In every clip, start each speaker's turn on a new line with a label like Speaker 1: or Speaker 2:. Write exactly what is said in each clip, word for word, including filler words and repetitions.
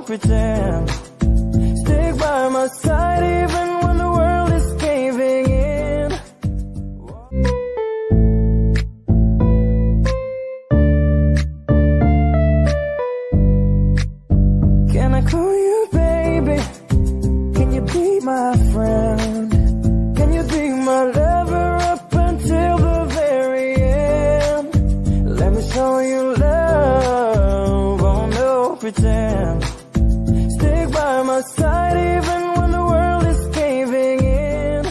Speaker 1: pretend. Stick by my side even when the world is caving in. Can I call you baby? Can you be my friend? Can you be my lover up until the very end? Let me show you love, oh no pretend. Stick by my side even when the world is caving in.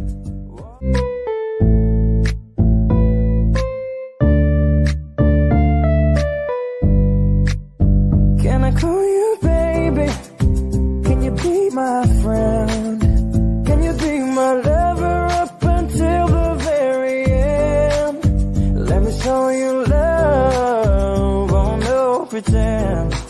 Speaker 1: Can I call you baby? Can you be my friend? Can you be my lover up until the very end? Let me show you love, oh no pretend.